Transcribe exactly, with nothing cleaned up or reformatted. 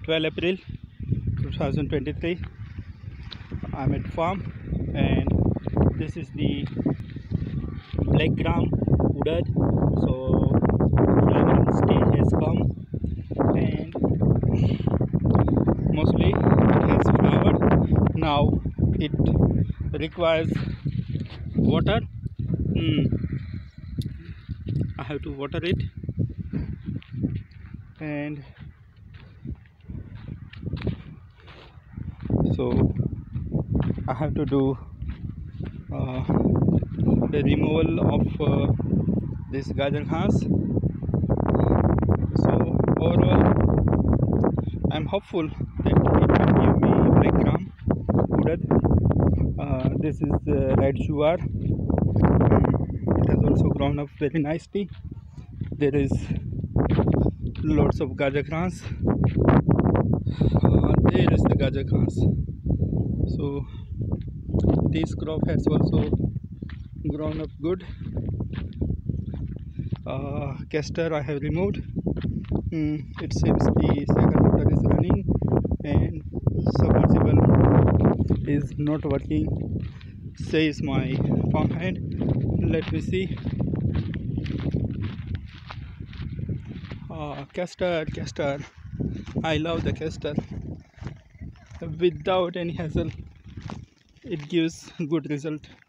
twelfth April two thousand twenty-three. I'm at farm, and this is the black gram udad. So flowering stage has come, and mostly it has flowered. Now it requires water. mm. I have to water it, and so I have to do uh, the removal of uh, this gajar ghas. So overall, I'm hopeful that it will give me black gram udad. Uh, this is uh, red jowar. It has also grown up very nicely. There is lots of gajar ghas. Uh, there is the gajar ghas. So this crop has also grown up good. Uh, castor I have removed. Mm, it seems the second motor is running and submersible is not working, says my farm hand. Let me see. Uh, castor, castor. I love the castor. Without any hassle, it gives good result.